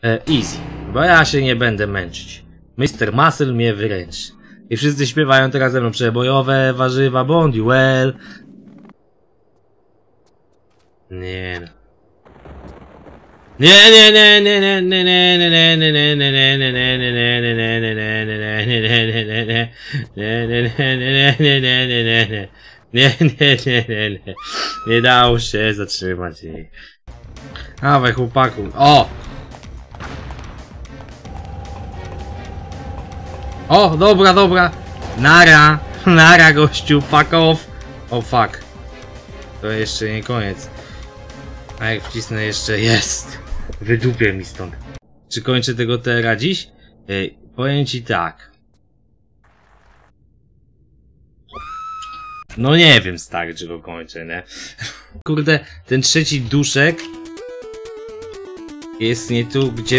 Easy, bo ja się nie będę męczyć. Mr. Muscle mnie wyręczy. I wszyscy śpiewają teraz ze mną przebojowe warzywa Bondi well. Nie no. Nie, nie, nie, nie, nie, nie, nie, nie, nie, nie, nie, nie, nie, nie, nie, nie dało się zatrzymać jej. Dawaj chłopaku. O! O, dobra, dobra. Nara. Nara gościu, fuck off. O fuck. To jeszcze nie koniec. A jak wcisnę jeszcze, jest. Wydupię mi stąd. Czy kończę tego TR-a dziś? Powiem ci tak. No nie wiem, stary, czy go kończę, nie? Kurde, ten trzeci duszek jest nie tu, gdzie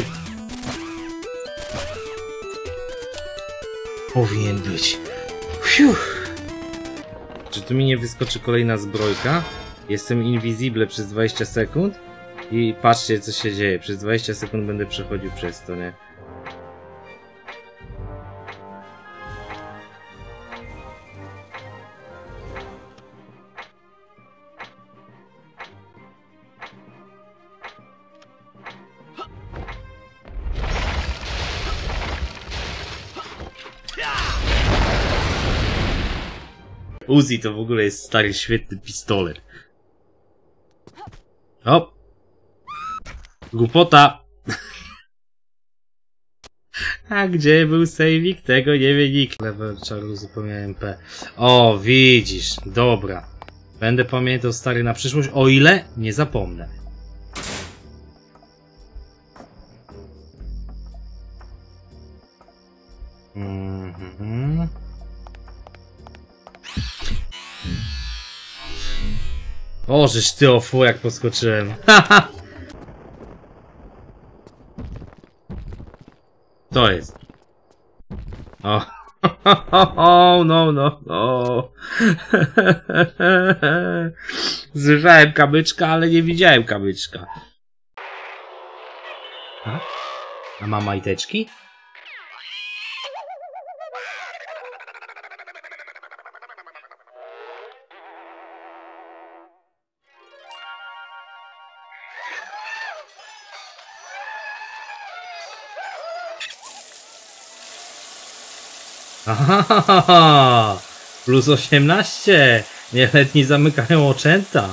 powinien być. Fiu. Czy tu mi nie wyskoczy kolejna zbrojka? Jestem invisible przez 20 sekund i patrzcie, co się dzieje. Przez 20 sekund będę przechodził przez to, nie? Uzi to w ogóle jest stary, świetny pistolet. Hop. Głupota. A gdzie był sejwik? Tego nie wie nikt. Level czaru uzupełnia MP. O, widzisz. Dobra. Będę pamiętał, stary, na przyszłość, o ile nie zapomnę. O, żeż ty ofu, jak podskoczyłem. Haha. To jest. O. No, no, no. Słyszałem kamyczka, ale nie widziałem kamyczka. A ma majteczki? Aha, plus 18. Nieletni zamykają oczęta.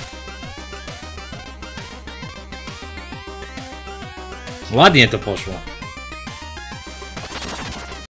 Ładnie to poszło.